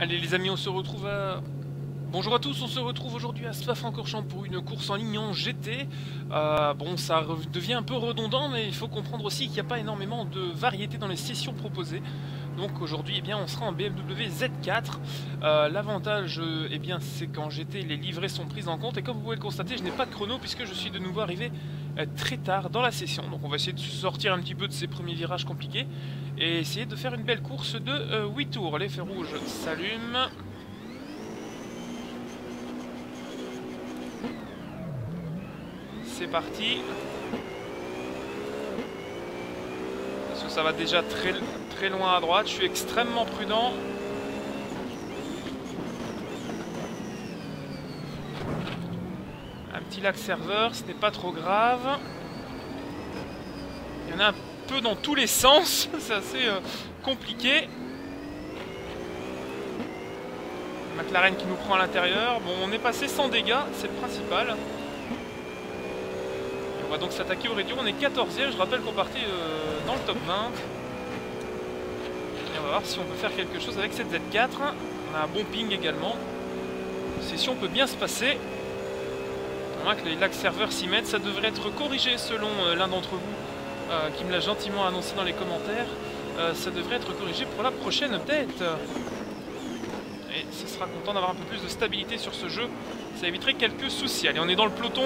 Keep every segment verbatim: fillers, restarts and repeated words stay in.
Allez les amis, on se retrouve à... Bonjour à tous, on se retrouve aujourd'hui à Spa-Francorchamps pour une course en ligne en G T. Euh, bon, ça devient un peu redondant, mais il faut comprendre aussi qu'il n'y a pas énormément de variété dans les sessions proposées. Donc aujourd'hui, eh bien, on sera en B M W Z quatre. Euh, L'avantage, eh bien, c'est qu'en G T, les livrets sont prises en compte. Et comme vous pouvez le constater, je n'ai pas de chrono puisque je suis de nouveau arrivé euh, très tard dans la session. Donc on va essayer de sortir un petit peu de ces premiers virages compliqués et essayer de faire une belle course de euh, huit tours. Les feux rouges s'allument. C'est parti. Parce que ça va déjà très, très loin à droite. Je suis extrêmement prudent. Un petit lac serveur, ce n'est pas trop grave. Il y en a un peu dans tous les sens. C'est assez euh, compliqué. McLaren qui nous prend à l'intérieur. Bon, on est passé sans dégâts, c'est le principal. On va donc s'attaquer au radio, on est quatorzième, je rappelle qu'on partait euh, dans le top vingt. Et on va voir si on peut faire quelque chose avec cette Z quatre. On a un bon ping également. La session peut bien se passer. À moins que les lacs serveurs s'y mettent, ça devrait être corrigé selon euh, l'un d'entre vous euh, qui me l'a gentiment annoncé dans les commentaires. Euh, ça devrait être corrigé pour la prochaine update. Et ce sera content d'avoir un peu plus de stabilité sur ce jeu. Ça éviterait quelques soucis. Allez, on est dans le peloton.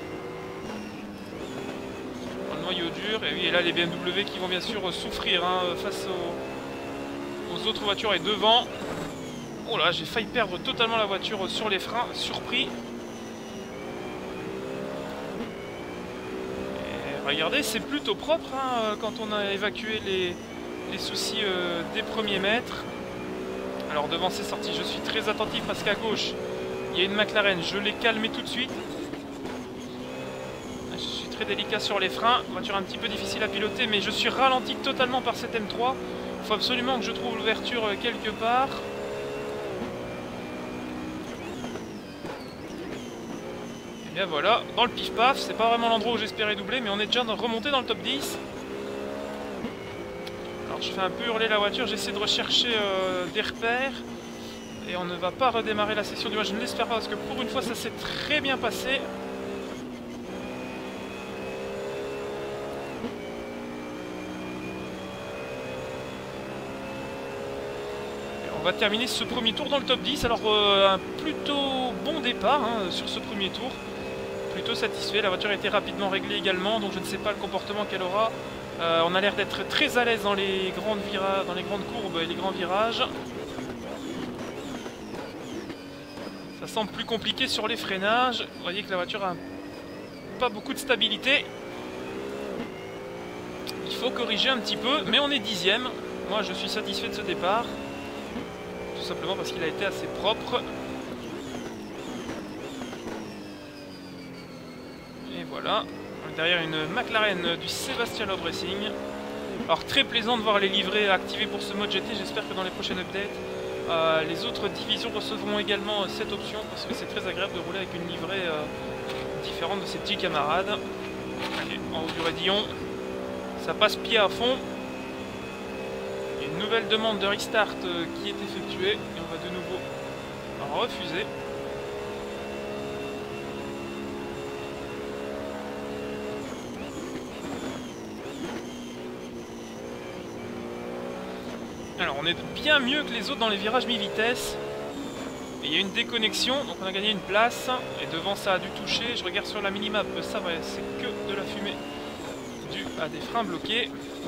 Noyau dur, et oui, et là les B M W qui vont bien sûr souffrir hein, face aux, aux autres voitures et devant. Oh là, j'ai failli perdre totalement la voiture sur les freins, surpris. Et regardez, c'est plutôt propre hein, quand on a évacué les, les soucis euh, des premiers mètres. Alors devant c'est sorti, je suis très attentif parce qu'à gauche il y a une McLaren, je l'ai calmé tout de suite. Délicat sur les freins, voiture un petit peu difficile à piloter, mais je suis ralenti totalement par cette M trois. Il faut absolument que je trouve l'ouverture quelque part. Et bien voilà, dans le pif-paf, c'est pas vraiment l'endroit où j'espérais doubler, mais on est déjà remonté dans le top dix. Alors je fais un peu hurler la voiture, j'essaie de rechercher euh, des repères. Et on ne va pas redémarrer la session du match, je ne l'espère pas, parce que pour une fois ça s'est très bien passé. On va terminer ce premier tour dans le top dix. Alors euh, un plutôt bon départ hein, sur ce premier tour. Plutôt satisfait. La voiture a été rapidement réglée également. Donc je ne sais pas le comportement qu'elle aura. Euh, on a l'air d'être très à l'aise dans les grandes virages, dans les grandes courbes et les grands virages. Ça semble plus compliqué sur les freinages. Vous voyez que la voiture a pas beaucoup de stabilité. Il faut corriger un petit peu. Mais on est dixième. Moi je suis satisfait de ce départ. Tout simplement parce qu'il a été assez propre. Et voilà. Derrière une McLaren du Sébastien Loeb Racing. Alors très plaisant de voir les livrets activés pour ce mode G T. J'espère que dans les prochaines updates, euh, les autres divisions recevront également euh, cette option. Parce que c'est très agréable de rouler avec une livrée euh, différente de ses petits camarades. Allez, en haut du raidillon. Ça passe pied à fond. Une nouvelle demande de restart euh, qui est effectuée et on va de nouveau en refuser. Alors on est bien mieux que les autres dans les virages mi-vitesse. Et il y a une déconnexion, donc on a gagné une place. Et devant ça a dû toucher, je regarde sur la minimap, ça va, c'est que de la fumée due à des freins bloqués.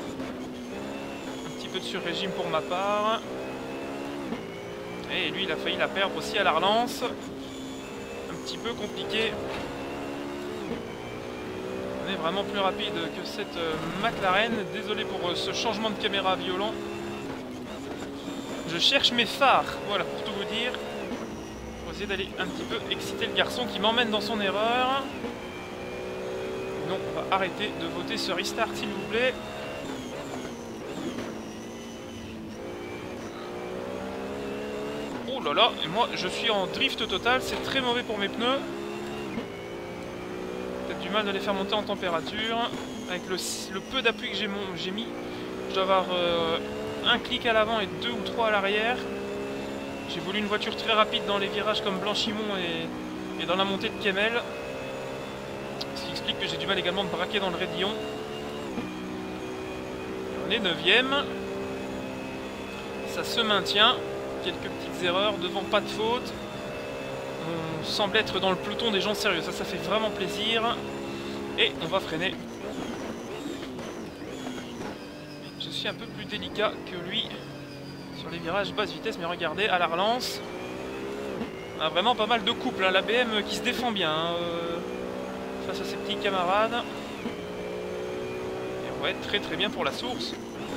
De sur-régime pour ma part. Et lui il a failli la perdre aussi à la relance. Un petit peu compliqué. On est vraiment plus rapide que cette McLaren. Désolé pour ce changement de caméra violent. Je cherche mes phares, voilà pour tout vous dire. Pour essayer d'aller un petit peu exciter le garçon qui m'emmène dans son erreur. Donc on va arrêter de voter ce restart s'il vous plaît. Oh là là, et moi je suis en drift total, c'est très mauvais pour mes pneus. Peut-être du mal de les faire monter en température. Avec le, le peu d'appui que j'ai mis, je dois avoir euh, un clic à l'avant et deux ou trois à l'arrière. J'ai voulu une voiture très rapide dans les virages comme Blanchimont et, et dans la montée de Kemmel. Ce qui explique que j'ai du mal également de braquer dans le raidillon. On est neuvième. Ça se maintient. Quelques petites erreurs. Devant, pas de faute. On semble être dans le peloton des gens sérieux. Ça, ça fait vraiment plaisir. Et on va freiner. Je suis un peu plus délicat que lui sur les virages basse vitesse. Mais regardez, à la relance, on a vraiment pas mal de couples. Hein. La B M qui se défend bien hein, euh, face à ses petits camarades. Et on va être très très bien pour la source.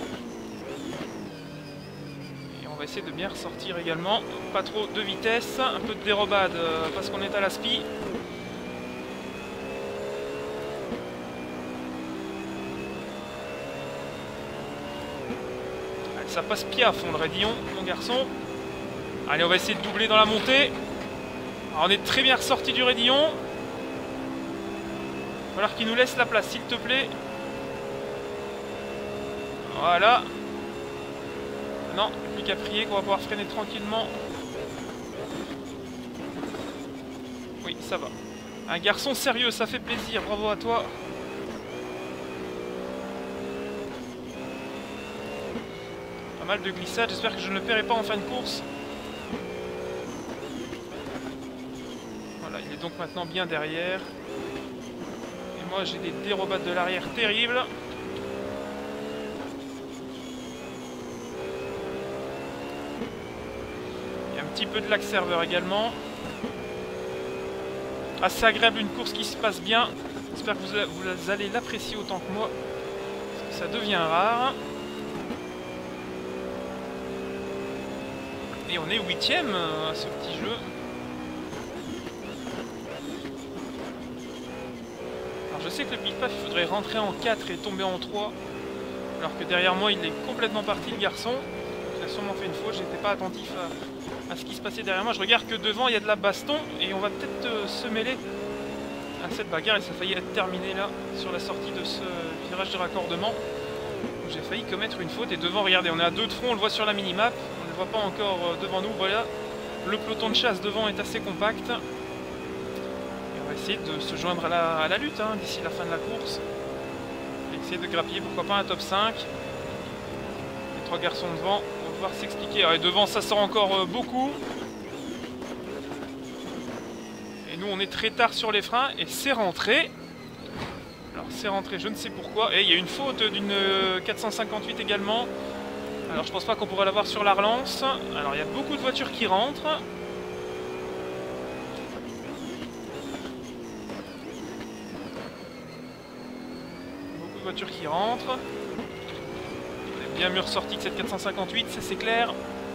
Et on va essayer de bien ressortir également. Pas trop de vitesse. Un peu de dérobade euh, parce qu'on est à la spi. Ça passe pied à fond le raidillon, mon garçon. Allez, on va essayer de doubler dans la montée. Alors, on est très bien ressorti du raidillon. Il va falloir qu'il nous laisse la place, s'il te plaît. Voilà. Non, plus qu'à prier qu'on va pouvoir freiner tranquillement. Oui, ça va. Un garçon sérieux, ça fait plaisir. Bravo à toi. Mal de glissade, j'espère que je ne le paierai pas en fin de course. Voilà, il est donc maintenant bien derrière. Et moi j'ai des dérobades de l'arrière terribles. Il y a un petit peu de lac serveur également. Assez agréable, une course qui se passe bien. J'espère que vous, vous allez l'apprécier autant que moi. Parce que ça devient rare. Et on est huitième à ce petit jeu. Alors je sais que le pif-paf il faudrait rentrer en quatre et tomber en trois. Alors que derrière moi il est complètement parti le garçon. Il a sûrement fait une faute, j'étais pas attentif à, à ce qui se passait derrière moi. Je regarde que devant il y a de la baston et on va peut-être euh, se mêler à cette bagarre. Et ça a failli être terminé là sur la sortie de ce virage de raccordement. J'ai failli commettre une faute et devant, regardez, on est à deux de front, on le voit sur la minimap. On ne le voit pas encore devant nous, voilà. Le peloton de chasse devant est assez compact. Et on va essayer de se joindre à la, à la lutte hein, d'ici la fin de la course. Et essayer de grappiller, pourquoi pas un top cinq. Les trois garçons devant vont devoir s'expliquer. Et devant, ça sort encore beaucoup. Et nous, on est très tard sur les freins et c'est rentré. Alors c'est rentré, je ne sais pourquoi. Et il y a une faute d'une quatre cent cinquante-huit également. Alors je pense pas qu'on pourra l'avoir sur la relance. Alors il y a beaucoup de voitures qui rentrent. Beaucoup de voitures qui rentrent. On est bien mieux ressorti que cette quatre cent cinquante-huit, ça c'est clair.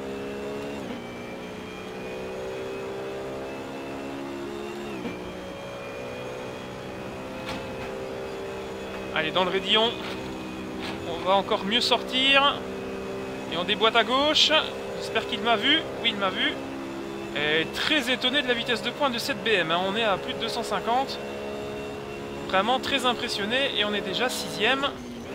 Allez, dans le raidillon, on va encore mieux sortir. Et on déboîte à gauche. J'espère qu'il m'a vu. Oui, il m'a vu. Et très étonné de la vitesse de pointe de cette B M. Hein. On est à plus de deux cent cinquante. Vraiment très impressionné. Et on est déjà sixième.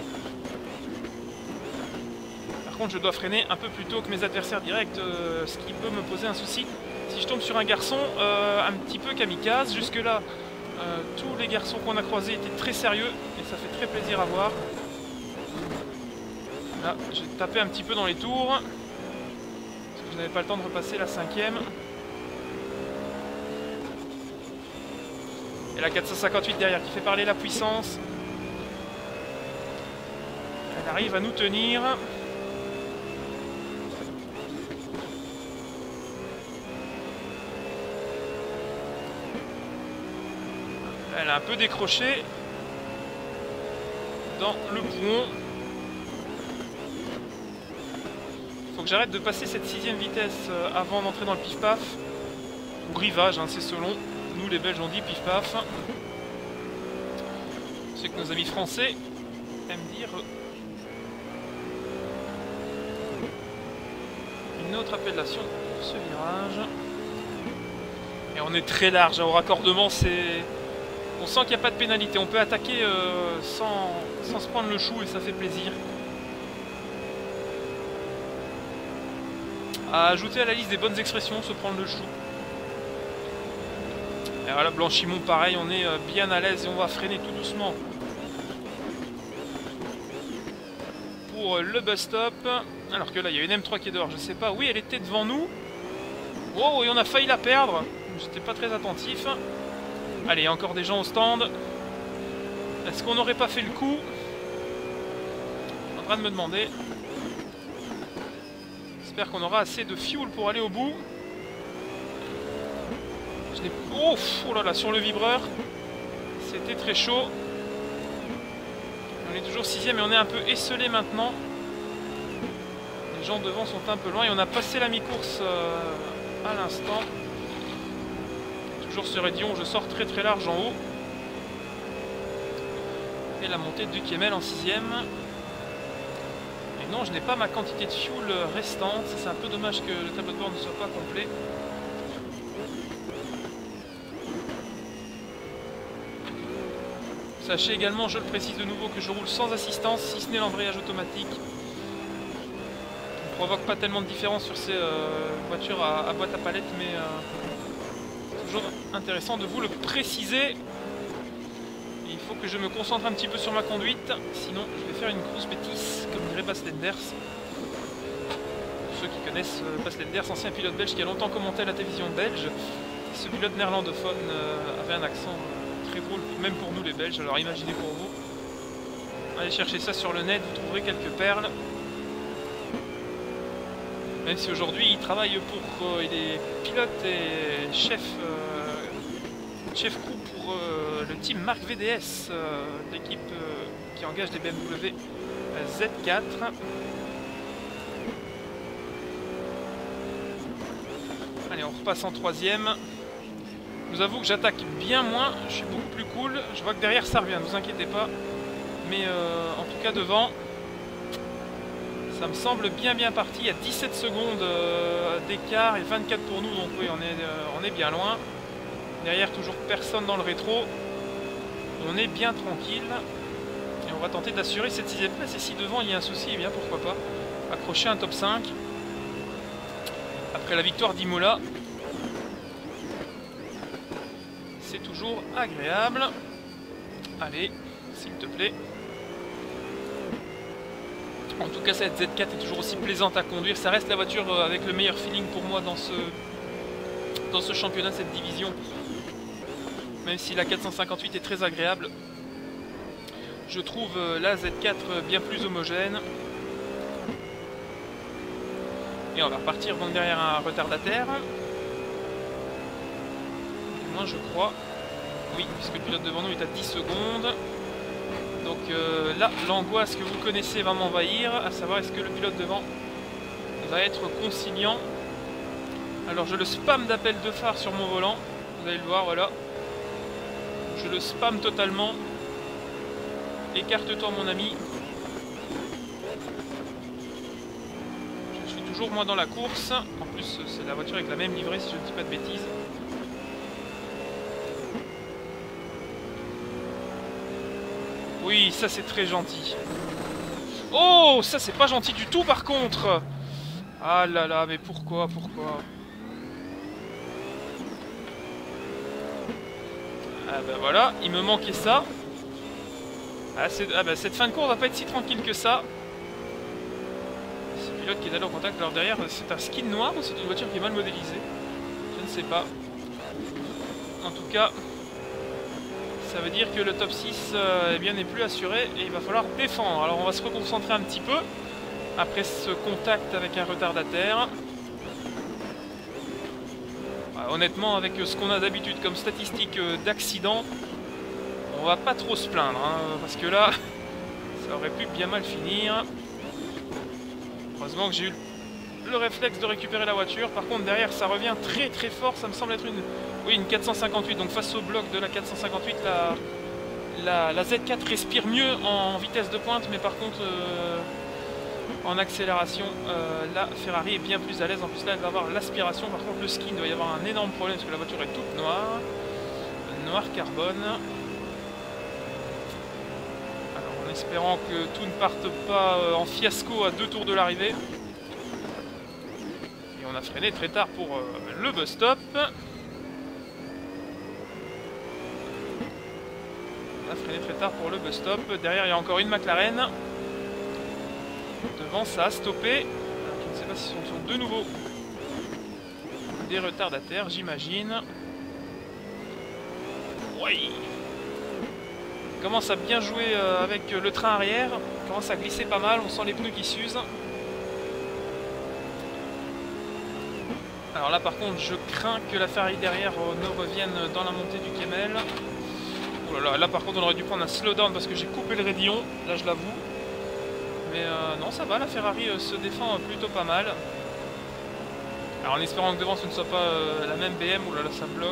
Par contre, je dois freiner un peu plus tôt que mes adversaires directs. Euh, ce qui peut me poser un souci. Si je tombe sur un garçon euh, un petit peu kamikaze. Jusque-là, euh, tous les garçons qu'on a croisés étaient très sérieux. Et ça fait très plaisir à voir. Là, j'ai tapé un petit peu dans les tours. Parce que je n'avais pas le temps de repasser la cinquième. Et la quatre cent cinquante-huit derrière qui fait parler la puissance. Elle arrive à nous tenir. Elle a un peu décroché dans le brouillon. Faut que j'arrête de passer cette sixième vitesse avant d'entrer dans le pif-paf. Ou rivage, hein, c'est selon. Nous les Belges on dit pif-paf. Je sais que nos amis français aiment dire une autre appellation pour ce virage. Et on est très large, hein, au raccordement, c'est... On sent qu'il n'y a pas de pénalité, on peut attaquer euh, sans, sans se prendre le chou et ça fait plaisir. À ajouter à la liste des bonnes expressions, se prendre le chou. Et voilà, Blanchimont, pareil, on est bien à l'aise et on va freiner tout doucement. Pour le bus stop. Alors que là, il y a une M trois qui est dehors, je sais pas. Oui, elle était devant nous. Oh, et on a failli la perdre. J'étais pas très attentif. Allez, il y a encore des gens au stand. Est-ce qu'on n'aurait pas fait le coup? Je suis en train de me demander. J'espère qu'on aura assez de fuel pour aller au bout. Je n'ai... Oh, oh là là, sur le vibreur. C'était très chaud. On est toujours sixième et on est un peu esselé maintenant. Les gens devant sont un peu loin et on a passé la mi-course euh, à l'instant. Toujours sur Edion, je sors très très large en haut. Et la montée du Kemmel en sixième. Et non, je n'ai pas ma quantité de fuel restante. C'est un peu dommage que le tableau de bord ne soit pas complet. Sachez également, je le précise de nouveau, que je roule sans assistance, si ce n'est l'embrayage automatique. On ne provoque pas tellement de différence sur ces euh, voitures à, à boîte à palettes, mais euh, c'est toujours intéressant de vous le préciser. Il faut que je me concentre un petit peu sur ma conduite, sinon je vais faire une grosse bêtise, comme dirait Bas Lenders. Pour ceux qui connaissent euh, Bas Lenders, ancien pilote belge qui a longtemps commenté à la télévision belge. Ce pilote néerlandophone euh, avait un accent euh, très drôle, même pour nous les Belges, alors imaginez pour vous. Allez chercher ça sur le net, vous trouverez quelques perles. Même si aujourd'hui il travaille pour... Euh, il est pilote et chef, euh, chef crew pour euh, le team Mark V D S, euh, l'équipe euh, qui engage des B M W Z quatre. Allez, on repasse en troisième. Je vous avoue que j'attaque bien moins, je suis beaucoup plus cool. Je vois que derrière ça revient, ne vous inquiétez pas. Mais euh, en tout cas devant, ça me semble bien bien parti. Il y a dix-sept secondes euh, d'écart et vingt-quatre pour nous, donc oui, on est, euh, on est bien loin. Derrière, toujours personne dans le rétro. On est bien tranquille. Et on va tenter d'assurer cette sixième place. Et si devant il y a un souci, eh bien pourquoi pas accrocher un top cinq. Après la victoire d'Imola. C'est toujours agréable. Allez, s'il te plaît. En tout cas, cette Z quatre est toujours aussi plaisante à conduire. Ça reste la voiture avec le meilleur feeling pour moi dans ce, dans ce championnat, cette division. Même si la quatre cent cinquante-huit est très agréable, je trouve la Z quatre bien plus homogène. Et on va repartir donc derrière un retardataire. Du moins, je crois. Oui, puisque le pilote devant nous est à dix secondes. Donc euh, là, l'angoisse que vous connaissez va m'envahir, à savoir est-ce que le pilote devant va être conciliant. Alors je le spam d'appel de phare sur mon volant, vous allez le voir, voilà. Je le spam totalement. Écarte-toi mon ami. Je suis toujours moi dans la course. En plus c'est la voiture avec la même livrée si je ne dis pas de bêtises. Oui, ça c'est très gentil. Oh, ça c'est pas gentil du tout par contre. Ah là là, mais pourquoi, pourquoi? Ah bah voilà, il me manquait ça. Ah, ah bah cette fin de course va pas être si tranquille que ça. Ce pilote qui est allé en contact, alors derrière c'est un skin noir ou c'est une voiture qui est mal modélisée? Je ne sais pas. En tout cas... ça veut dire que le top six euh, eh bien, n'est plus assuré et il va falloir défendre. Alors on va se reconcentrer un petit peu après ce contact avec un retardataire. Bah, honnêtement, avec ce qu'on a d'habitude comme statistique euh, d'accident, on va pas trop se plaindre, hein, parce que là, ça aurait pu bien mal finir. Heureusement que j'ai eu le réflexe de récupérer la voiture. Par contre, derrière, ça revient très très fort. Ça me semble être une... Oui, une quatre cent cinquante-huit, donc face au bloc de la quatre cent cinquante-huit, la, la, la Z quatre respire mieux en vitesse de pointe, mais par contre, euh, en accélération, euh, la Ferrari est bien plus à l'aise. En plus là, elle va avoir l'aspiration. Par contre, le skin doit y avoir un énorme problème, parce que la voiture est toute noire. Noir carbone. Alors, en espérant que tout ne parte pas en fiasco à deux tours de l'arrivée. Et a freiné très tard pour euh, le bus stop. On a freiné très tard pour le bus stop. Derrière, il y a encore une McLaren. Devant, ça a stoppé. Alors, je ne sais pas si ce sont de nouveau des retardataires, j'imagine. Oui. Il commence à bien jouer euh, avec le train arrière. Il commence à glisser pas mal. On sent les pneus qui s'usent. Alors là, par contre, je crains que la Ferrari derrière euh, ne revienne dans la montée du Kemmel. Oh là, là, là, par contre, on aurait dû prendre un slowdown parce que j'ai coupé le raidillon. Là, je l'avoue. Mais euh, non, ça va. La Ferrari euh, se défend euh, plutôt pas mal. Alors en espérant que devant ce ne soit pas euh, la même B M. Oh là là, ça bloque.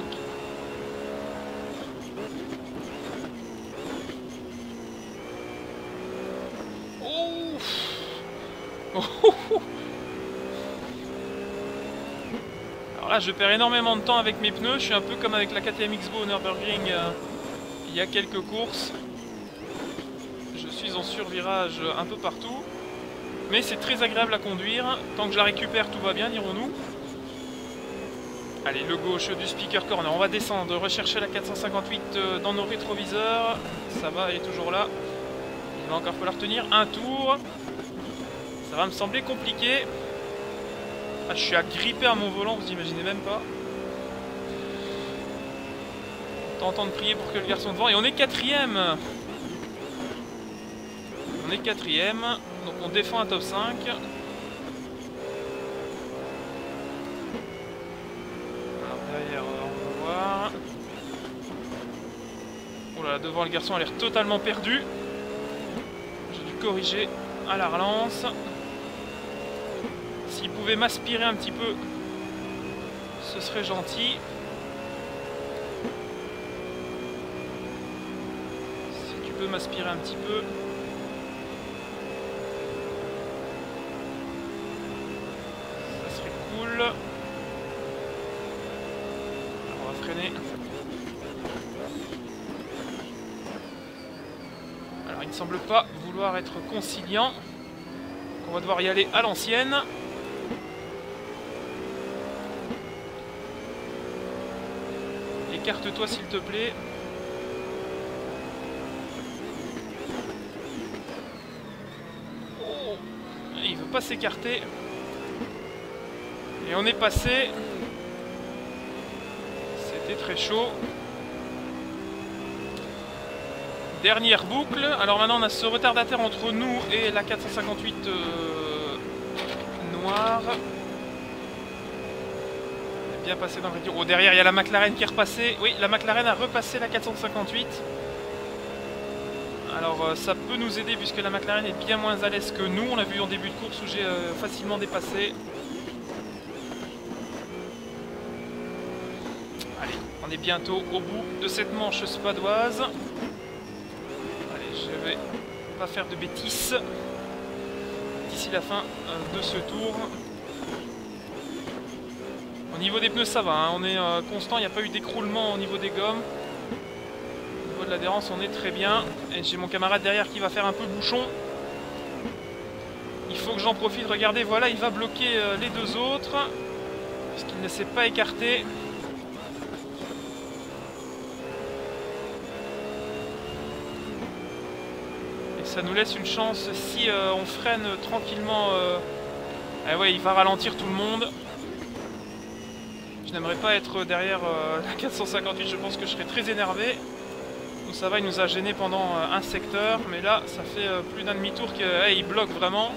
Oh, oh, oh. Alors là, je perds énormément de temps avec mes pneus. Je suis un peu comme avec la K T M X-Bo au Nürburgring euh, il y a quelques courses. Je suis en survirage un peu partout. Mais c'est très agréable à conduire. Tant que je la récupère, tout va bien, dirons-nous. Allez, le gauche du speaker corner. On va descendre, rechercher la quatre cent cinquante-huit dans nos rétroviseurs. Ça va, elle est toujours là. Il va encore falloir tenir un tour. Ça va me sembler compliqué. Ah, je suis agrippé à mon volant, vous imaginez même pas. Tentant de prier pour que le garçon devant. Et on est quatrième. On est quatrième. Donc on défend un top cinq. Alors derrière, on va voir. Oh là là, devant le garçon a l'air totalement perdu. J'ai dû corriger à la relance. S'il pouvait m'aspirer un petit peu, ce serait gentil. Si tu peux m'aspirer un petit peu. Ça serait cool. Alors, on va freiner. Alors il ne semble pas vouloir être conciliant. On va devoir y aller à l'ancienne. Écarte-toi s'il te plaît. Oh, il veut pas s'écarter. Et on est passé. C'était très chaud. Dernière boucle. Alors maintenant on a ce retardataire entre nous et la quatre cent cinquante-huit euh, noire. Bien passé dans le radio. Oh, derrière il y a la McLaren qui est repassée. Oui, la McLaren a repassé la quatre cent cinquante-huit. Alors euh, ça peut nous aider puisque la McLaren est bien moins à l'aise que nous. On l'a vu en début de course où j'ai euh, facilement dépassé. Allez, on est bientôt au bout de cette manche spadoise. Allez, je vais pas faire de bêtises d'ici la fin euh, de ce tour. Au niveau des pneus, ça va, hein. On est euh, constant, il n'y a pas eu d'écroulement au niveau des gommes. Au niveau de l'adhérence, on est très bien. Et j'ai mon camarade derrière qui va faire un peu bouchon. Il faut que j'en profite. Regardez, voilà, il va bloquer euh, les deux autres. Parce qu'il ne s'est pas écarté. Et ça nous laisse une chance si euh, on freine tranquillement. Euh... Ah ouais, il va ralentir tout le monde. Je n'aimerais pas être derrière euh, la quatre cent cinquante-huit, je pense que je serais très énervé. Donc ça va, il nous a gêné pendant euh, un secteur, mais là, ça fait euh, plus d'un demi-tour qu'il hey, bloque vraiment.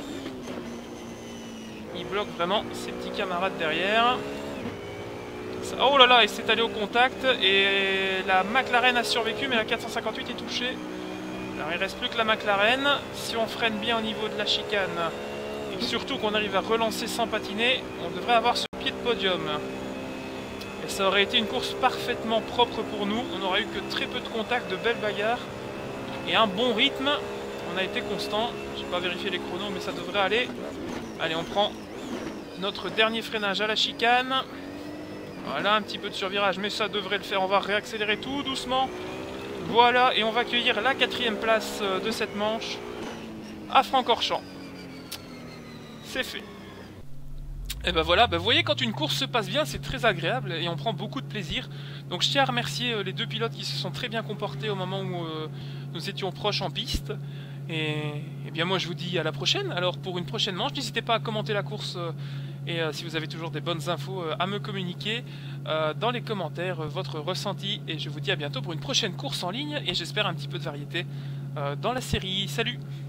Il bloque vraiment ses petits camarades derrière. Ça, oh là là, il s'est allé au contact, et la McLaren a survécu, mais la quatre cent cinquante-huit est touchée. Alors il ne reste plus que la McLaren. Si on freine bien au niveau de la chicane, et surtout qu'on arrive à relancer sans patiner, on devrait avoir ce pied de podium. Et ça aurait été une course parfaitement propre pour nous. On n'aurait eu que très peu de contacts, de belles bagarres et un bon rythme. On a été constant. Je n'ai pas vérifié les chronos, mais ça devrait aller. Allez, on prend notre dernier freinage à la chicane. Voilà, un petit peu de survirage, mais ça devrait le faire. On va réaccélérer tout doucement. Voilà, et on va accueillir la quatrième place de cette manche à Francorchamps. C'est fait. Et ben voilà, ben vous voyez, quand une course se passe bien, c'est très agréable et on prend beaucoup de plaisir. Donc je tiens à remercier euh, les deux pilotes qui se sont très bien comportés au moment où euh, nous étions proches en piste. Et, et bien moi je vous dis à la prochaine. Alors pour une prochaine manche, n'hésitez pas à commenter la course euh, et euh, si vous avez toujours des bonnes infos euh, à me communiquer euh, dans les commentaires euh, votre ressenti. Et je vous dis à bientôt pour une prochaine course en ligne et j'espère un petit peu de variété euh, dans la série. Salut!